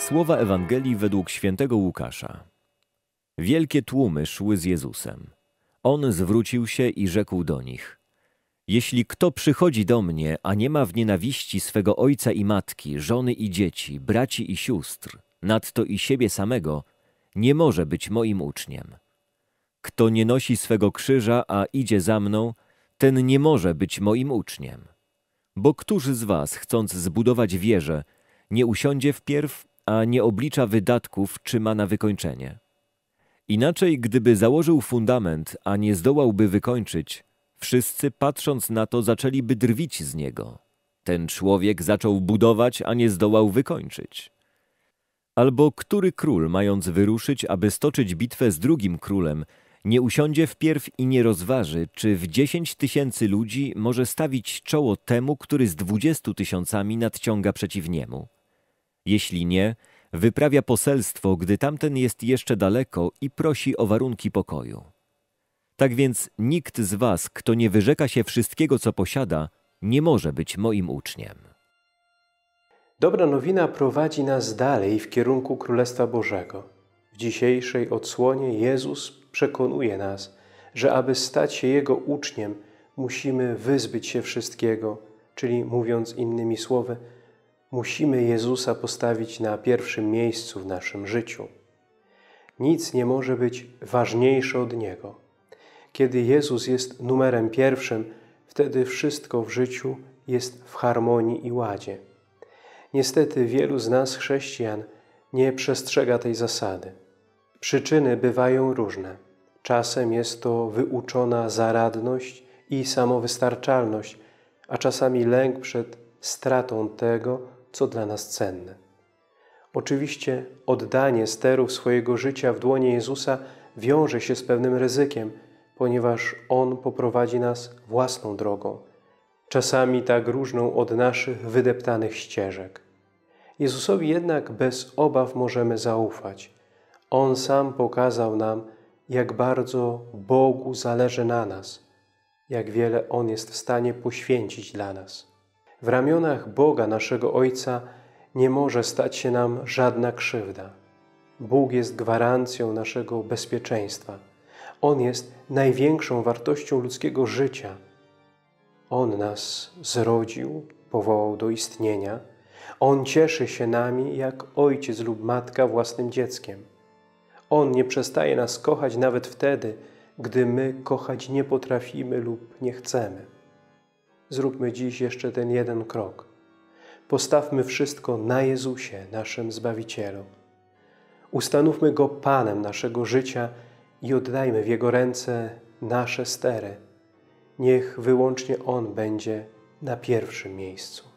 Słowa Ewangelii według świętego Łukasza. Wielkie tłumy szły z Jezusem. On zwrócił się i rzekł do nich: Jeśli kto przychodzi do mnie, a nie ma w nienawiści swego ojca i matki, żony i dzieci, braci i sióstr, nadto i siebie samego, nie może być moim uczniem. Kto nie nosi swego krzyża, a idzie za mną, ten nie może być moim uczniem. Bo któż z was, chcąc zbudować wieżę, nie usiądzie wpierw, a nie oblicza wydatków, czy ma na wykończenie? Inaczej, gdyby założył fundament, a nie zdołałby wykończyć, wszyscy, patrząc na to, zaczęliby drwić z niego. Ten człowiek zaczął budować, a nie zdołał wykończyć. Albo który król, mając wyruszyć, aby stoczyć bitwę z drugim królem, nie usiądzie wpierw i nie rozważy, czy w 10 000 ludzi może stawić czoło temu, który z 20 000 nadciąga przeciw niemu. Jeśli nie, wyprawia poselstwo, gdy tamten jest jeszcze daleko i prosi o warunki pokoju. Tak więc nikt z was, kto nie wyrzeka się wszystkiego, co posiada, nie może być moim uczniem. Dobra nowina prowadzi nas dalej w kierunku Królestwa Bożego. W dzisiejszej odsłonie Jezus przekonuje nas, że aby stać się Jego uczniem, musimy wyzbyć się wszystkiego, czyli mówiąc innymi słowy, musimy Jezusa postawić na pierwszym miejscu w naszym życiu. Nic nie może być ważniejsze od Niego. Kiedy Jezus jest numerem pierwszym, wtedy wszystko w życiu jest w harmonii i ładzie. Niestety wielu z nas, chrześcijan, nie przestrzega tej zasady. Przyczyny bywają różne. Czasem jest to wyuczona zaradność i samowystarczalność, a czasami lęk przed stratą tego, co dla nas cenne. Oczywiście oddanie sterów swojego życia w dłonie Jezusa wiąże się z pewnym ryzykiem, ponieważ On poprowadzi nas własną drogą, czasami tak różną od naszych wydeptanych ścieżek. Jezusowi jednak bez obaw możemy zaufać. On sam pokazał nam, jak bardzo Bogu zależy na nas, jak wiele On jest w stanie poświęcić dla nas. W ramionach Boga, naszego Ojca, nie może stać się nam żadna krzywda. Bóg jest gwarancją naszego bezpieczeństwa. On jest największą wartością ludzkiego życia. On nas zrodził, powołał do istnienia. On cieszy się nami jak ojciec lub matka własnym dzieckiem. On nie przestaje nas kochać nawet wtedy, gdy my kochać nie potrafimy lub nie chcemy. Zróbmy dziś jeszcze ten jeden krok. Postawmy wszystko na Jezusie, naszym Zbawicielu. Ustanówmy Go Panem naszego życia i oddajmy w Jego ręce nasze stery. Niech wyłącznie On będzie na pierwszym miejscu.